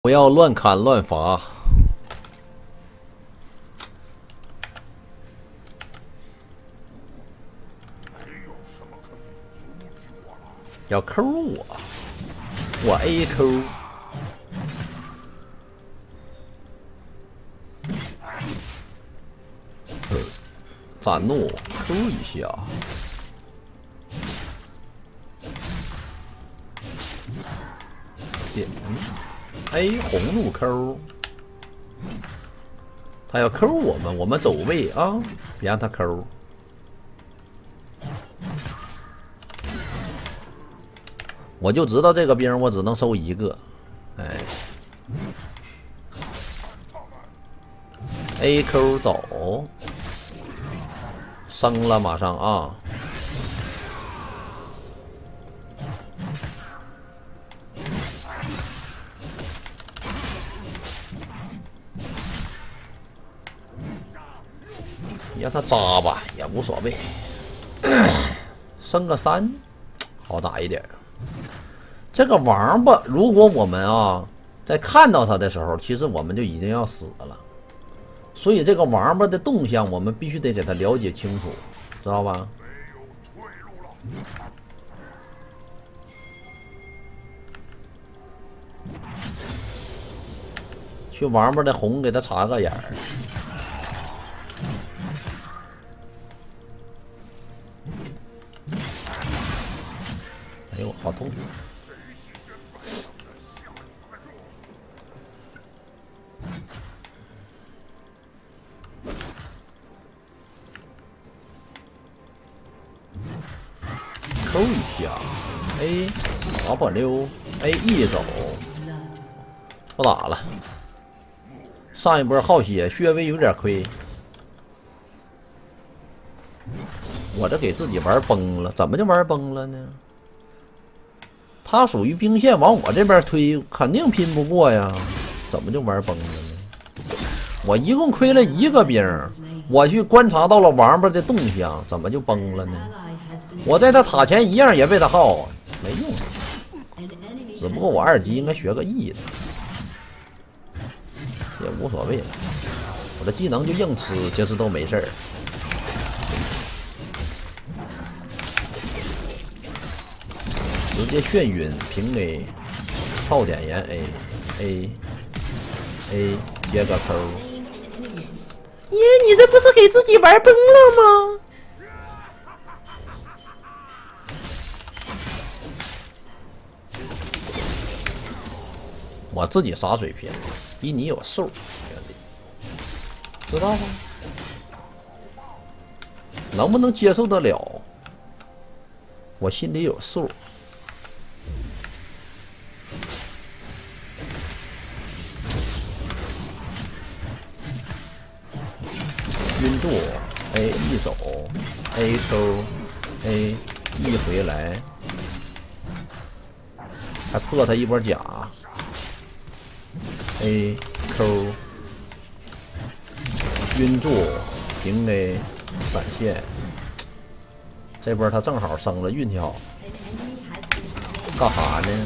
不要乱砍乱伐。要抠我 A 抠。斩怒抠一下。 点 A 红怒抠，他要抠我们走位啊，别让他抠。我就知道这个兵我只能收一个，哎 ，A 抠走，升了马上啊。 让他扎吧，也无所谓，升个3，好打一点。这个王八，如果我们啊在看到他的时候，其实我们就已经要死了。所以这个王八的动向，我们必须得给他了解清楚，知道吧？去王八的红给他插个眼儿。 哎呦，好痛！抠一下 ，A 滑滑溜 ，A 一走，不打了。上一波耗血，略微有点亏。我这给自己玩崩了，怎么就玩崩了呢？ 他属于兵线往我这边推，肯定拼不过呀，怎么就玩崩了呢？我一共亏了1个兵，我去观察到了王八的动向，怎么就崩了呢？我在他塔前一样也被他耗啊，没用。只不过我2级应该学个 E 的，也无所谓了。我的技能就硬吃，其实都没事儿。 直接眩晕，平 A， 套点烟 A， 接个抠。耶，你这不是给自己玩崩了吗？我自己啥水平，比你有数，兄弟，知道吗？能不能接受得了？我心里有数。 晕住 ，A 一走 ，A 抽 ，A 一回来，还破他一波甲 ，A 抽，晕住，平 A 闪现，这波他正好升了，运气好，干啥呢？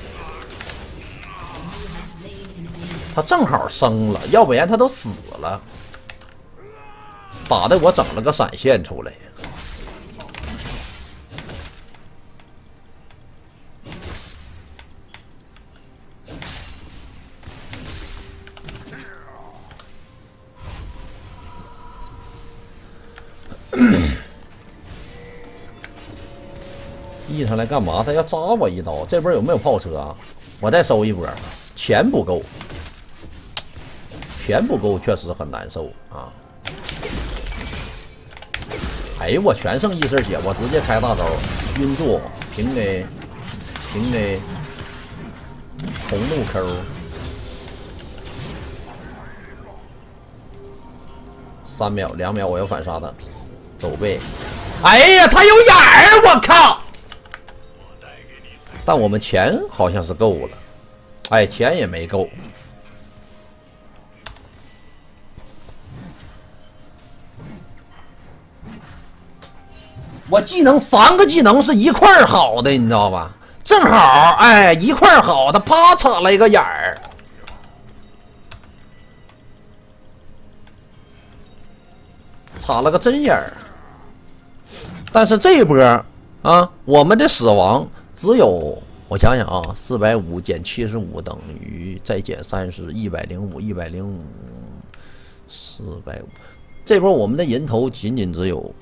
他正好升了，要不然他都死了。 打的我整了个闪现出来，E上来干嘛？他要扎我一刀。这波有没有炮车啊？我再收一波，钱不够，钱不够确实很难受啊。 哎呦，我全剩1身血，我直接开大招，晕住，平 A， 平 A， 红怒抠，3秒2秒，我要反杀他，走位。哎呀，他有眼儿，我靠！但我们钱好像是够了，哎，钱也没够。我技能3个技能是一块儿好的，你知道吧？正好，哎，一块儿好，他啪插了一个眼儿， 插了个针眼儿。但是这一波啊，我们的死亡只有我想想啊，450减75等于再减30，105，105，450。这波我们的人头仅仅只有。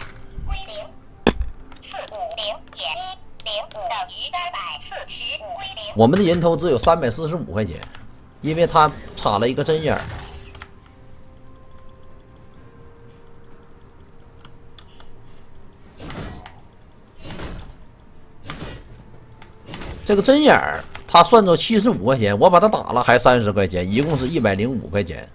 我们的人头只有345块钱，因为他插了一个针眼儿。这个针眼儿他算作75块钱，我把他打了还30块钱，一共是105块钱。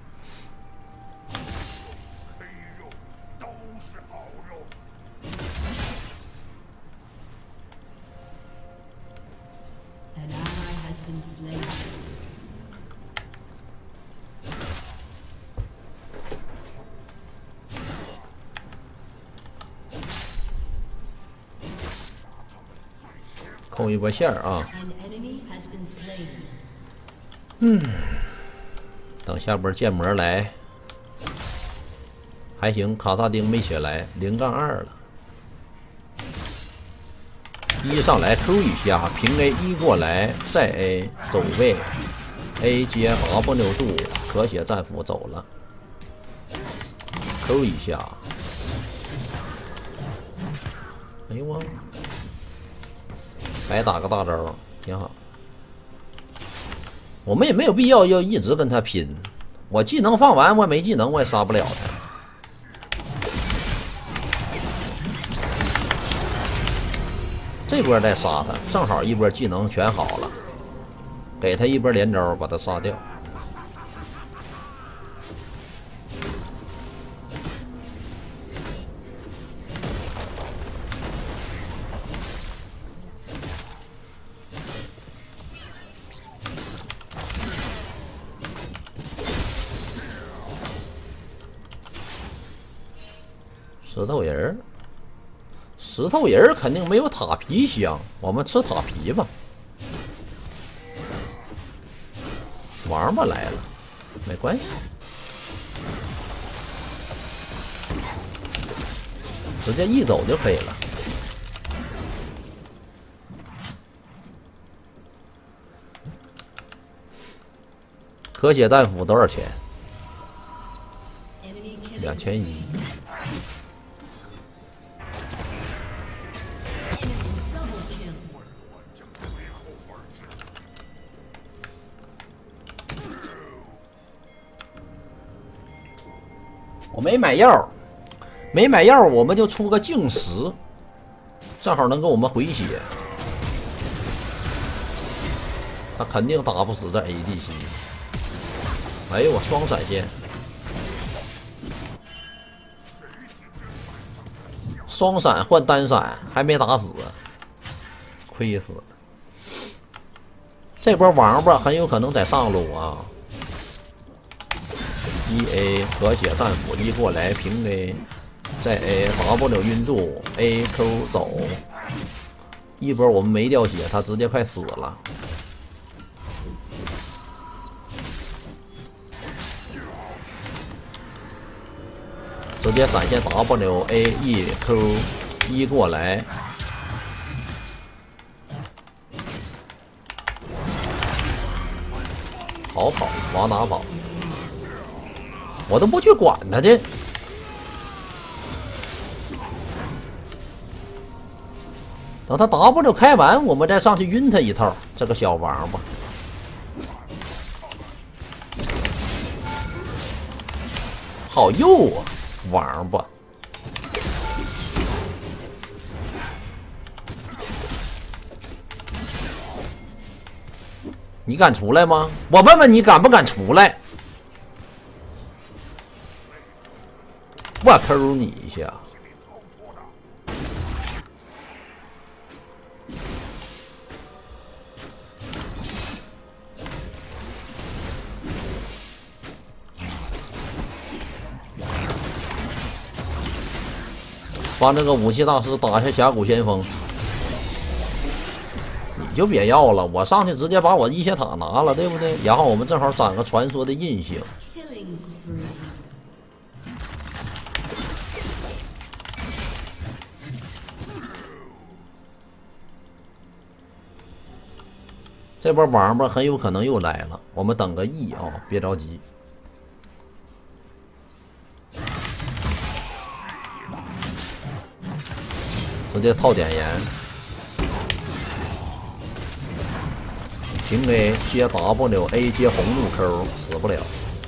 扣一波线儿啊！等下波建模来，还行，卡萨丁没起来，0-2了。一上来 Q 一下，平 A 一过来，再 A 走位 ，A 接 W 度，可血战斧走了 ，Q 一下，哎呦我。 白打个大招，挺好。我们也没有必要一直跟他拼。我技能放完，我没技能我也杀不了他。这波再杀他，正好一波技能全好了，给他一波连招，把他杀掉。石头人儿，石头人儿肯定没有塔皮香，我们吃塔皮吧。王八来了，没关系，直接一走就可以了。可血战斧多少钱？2100。 我没买药，没买药，我们就出个净石，正好能给我们回血。他肯定打不死这 ADC。哎呦我双闪现，双闪换单闪还没打死，亏死了。这波王八很有可能在上路啊。 1A 可血战斧一过来平 A， 再 A W 晕度 A Q 走，一波我们没掉血，他直接快死了。直接闪现 W A E Q 一过来，好跑，往哪跑？ 我都不去管他去，等他 W 开完，我们再上去晕他一套。这个小王八，好幼啊，王八！你敢出来吗？我问问你敢不敢出来？ 我 Q 你一下，帮这个武器大师打下峡谷先锋，你就别要了，我上去直接把我一血塔拿了，对不对？然后我们正好攒个传说的印星。 这波王八很有可能又来了，我们等个 E 啊，别着急。直接套点烟，平 A 接 W，A 接红怒 Q， 死不了。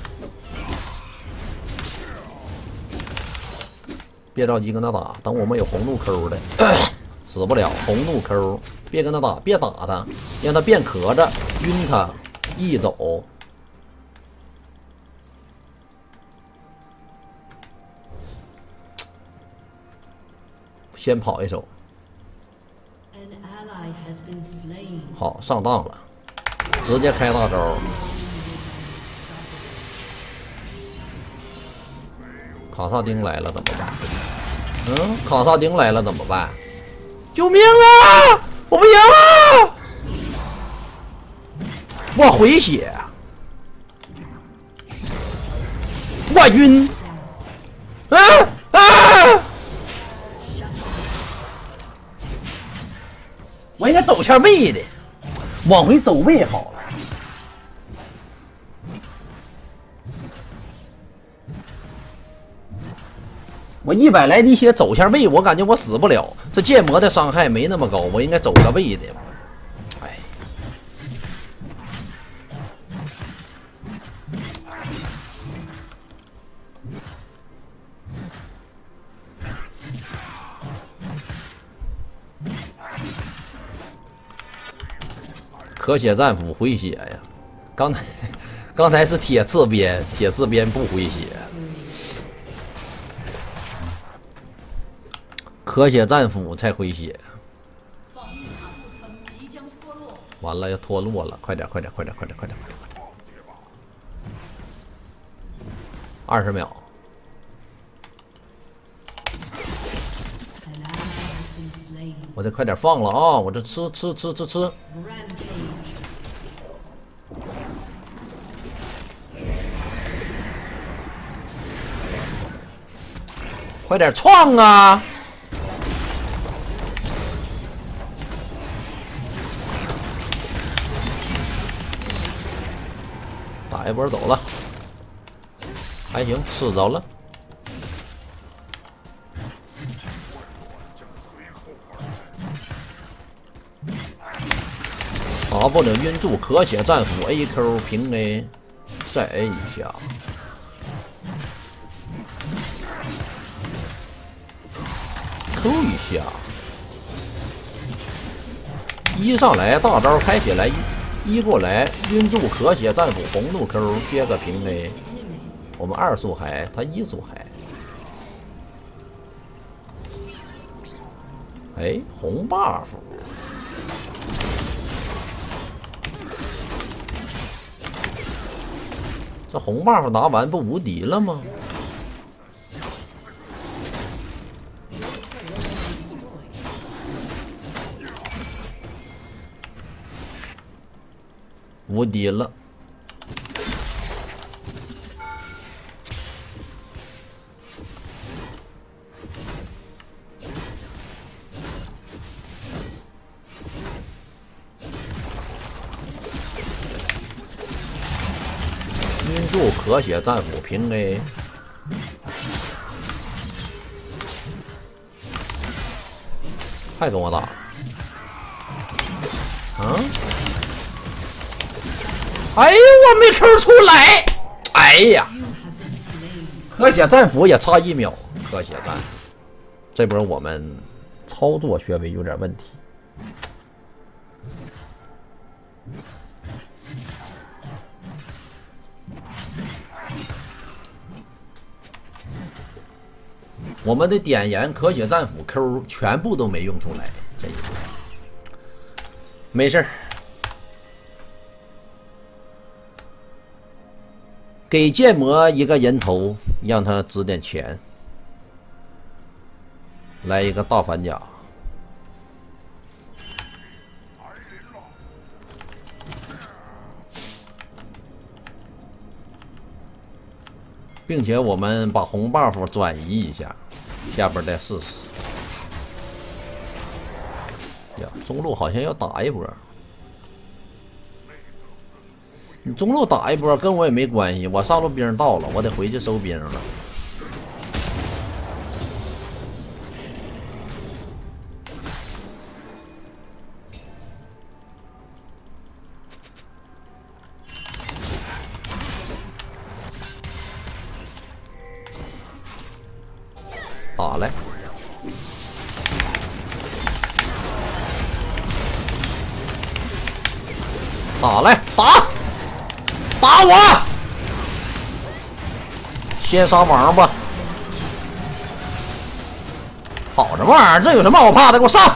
别着急跟他打，等我们有红怒 Q 的，死不了。红怒 Q， 别跟他打，别打他，让他变壳子，晕他，一走。先跑一手，好上当了，直接开大招。卡萨丁来了怎么办？卡萨丁来了怎么办？救命啊！我不赢啊！我回血，我晕，我应该走下位的，往回走位好了。我100来滴血走下位，我感觉我死不了。这剑魔的伤害没那么高，我应该走个位的。哎，可血战斧回血呀！刚才是铁刺鞭，铁刺鞭不回血。可血战斧才回血，完了要脱落了，快点！20秒，我得快点放了啊！我这吃，快点创啊！打一波走了，还行，吃着了。不能晕住，可血战斧 AQ 平 A， 再 A 一下。Q 一下，一上来大招开起来，一过来晕住可血战斧红怒 Q 接个平 A， 我们2速海，他1速海。哎，红 buff。这红 buff 拿完不无敌了吗？无敌了。晕住可血战斧平 A， 还跟我打？哎呦，我没 Q 出来！哎呀，可血战斧也差1秒，可血战，这波我们操作学位有点问题。我们的点燃可血战斧 Q 全部都没用出来，这一波没事儿。给剑魔一个人头，让他值点钱，来一个大反甲。并且我们把红 buff 转移一下，下边再试试。呀，中路好像要打一波。 你中路打一波跟我也没关系，我上路兵到了，我得回去收兵了。打来，打来，打我！先杀王八，好什么玩意儿？这有什么好怕的？给我上！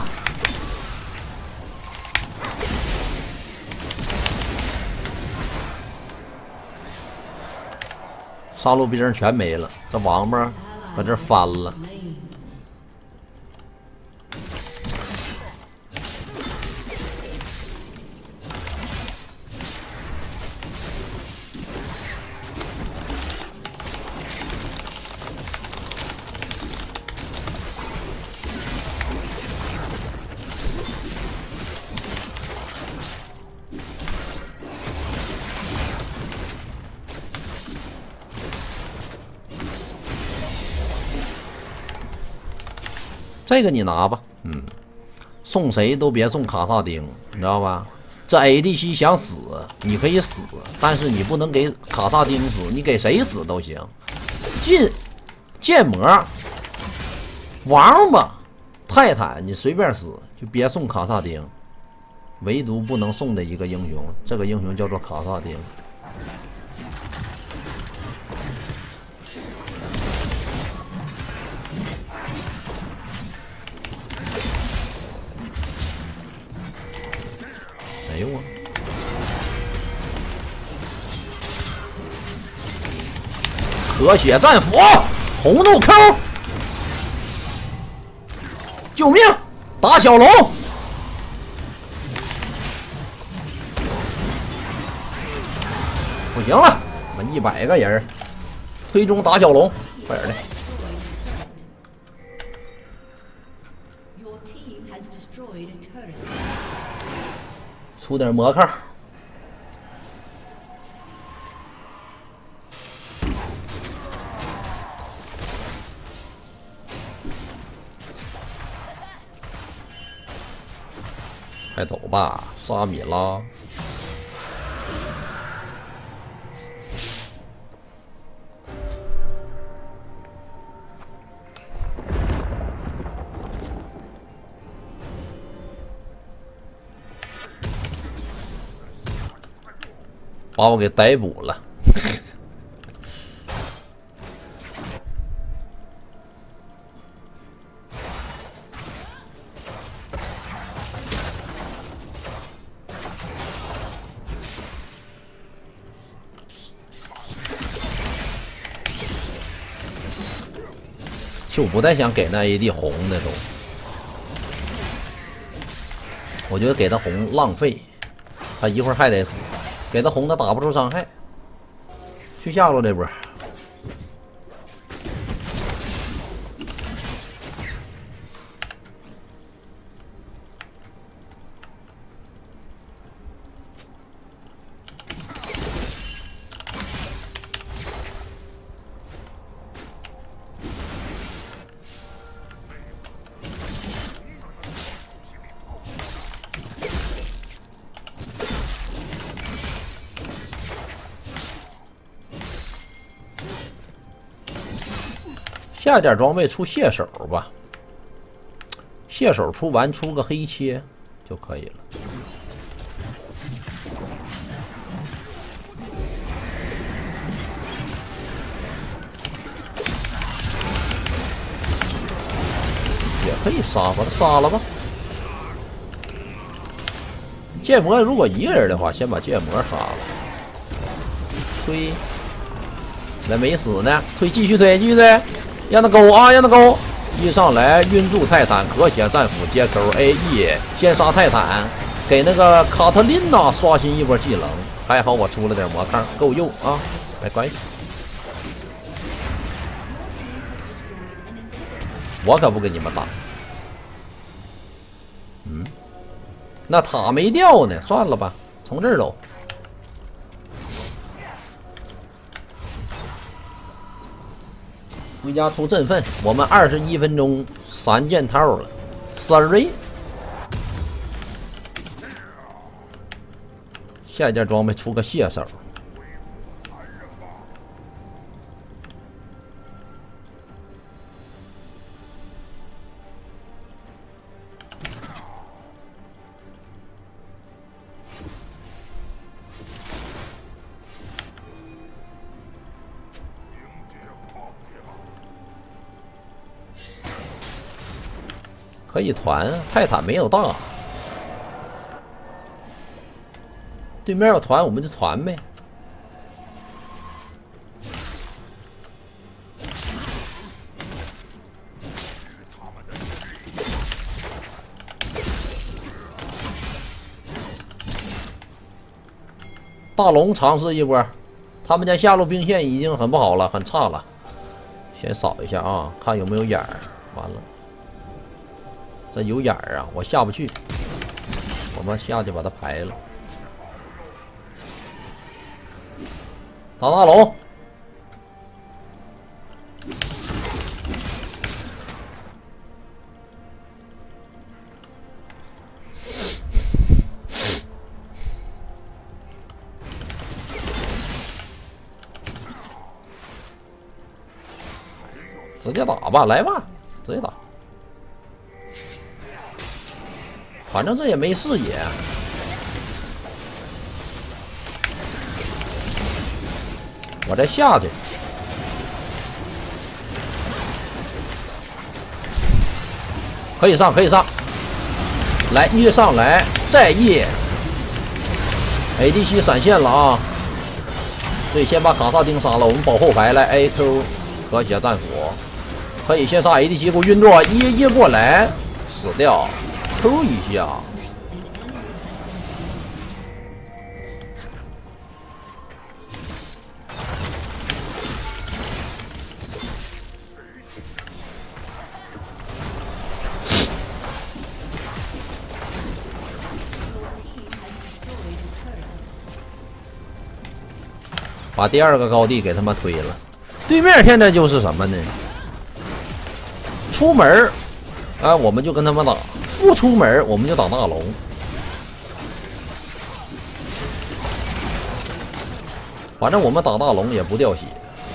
杀戮兵全没了，这王八搁这翻了。这个你拿吧，送谁都别送卡萨丁，你知道吧？这 ADC 想死，你可以死，但是你不能给卡萨丁死，你给谁死都行。剑魔、王八、泰坦，你随便死，就别送卡萨丁。唯独不能送的一个英雄，这个英雄叫做卡萨丁。哎呦我！咳血战斧，红怒扣，救命！打小龙！不行了，我们100个人，推中打小龙，快点的！出点魔抗。快走吧，沙米拉！把我给逮捕了。其实我不太想给那 AD 红的都，我觉得给他红浪费，他一会儿还得死。给他红的打不出伤害，去下路这波。下件装备出蟹手吧，蟹手出完出个黑切就可以了。也可以杀，把他杀了吧。剑魔如果一个人的话，先把剑魔杀了。推，那没死呢，推继续推，继续推。让他勾啊，让他勾！一上来晕住泰坦，咳血战斧接钩 AE， 先杀泰坦，给那个卡特琳娜刷新一波技能。还好我出了点魔抗，够用啊，没关系。我可不跟你们打。那塔没掉呢，算了吧，从这儿走。 回家出振奋，我们21分钟3件套了，3下一件装备出个蟹手。可以团，泰坦没有大。对面要团，我们就团呗。大龙尝试一波，他们家下路兵线已经很不好了，很差了。先扫一下啊，看有没有眼儿。完了。这有眼儿啊，我下不去，我们下去把它排了。打大龙，直接打吧，来吧，直接打。反正这也没视野，我再下去。可以上，可以上，来越上来，再越。ADC 闪现了啊！所以先把卡萨丁杀了，我们保后排来 AQ 和谐战斧，可以先杀 ADC 给我运作，一过来死掉。Q 一下，把第二个高地给他们推了。对面现在就是什么呢？出门啊，我们就跟他们打。不出门我们就打大龙，反正我们打大龙也不掉血。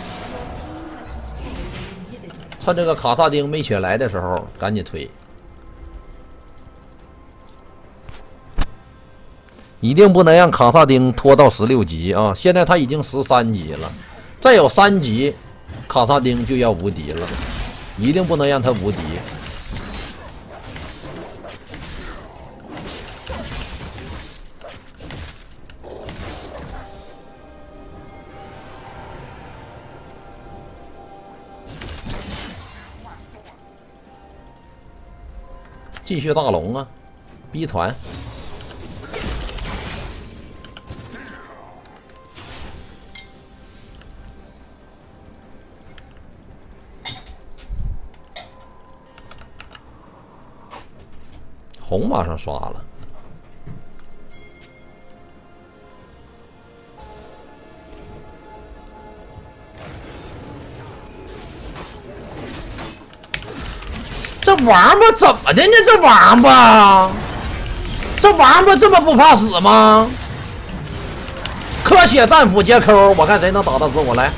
趁这个卡萨丁没血来的时候，赶紧推，一定不能让卡萨丁拖到16级啊！现在他已经13级了，再有3级，卡萨丁就要无敌了，一定不能让他无敌。继续大龙啊，逼团。红马上刷了。这王八怎么的呢？这王八，这王八这么不怕死吗？科血战斧接扣，我看谁能打得死我来。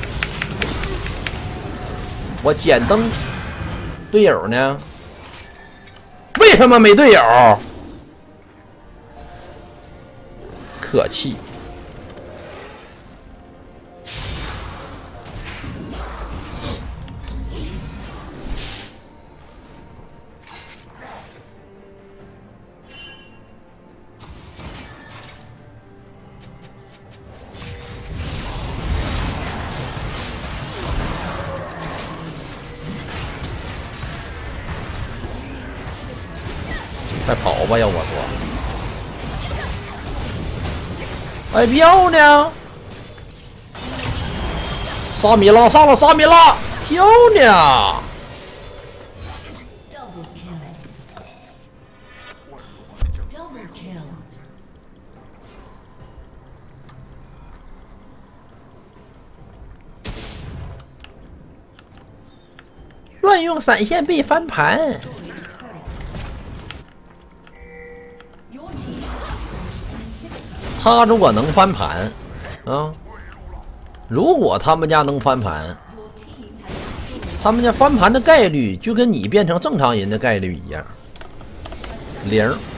我捡灯，队友呢？为什么没队友？可气。快跑吧，要我说！哎，漂亮！沙米拉上了，沙米拉，漂亮！ 用闪现被翻盘。他如果能翻盘，啊，如果他们家能翻盘，他们家翻盘的概率就跟你变成正常人的概率一样，0。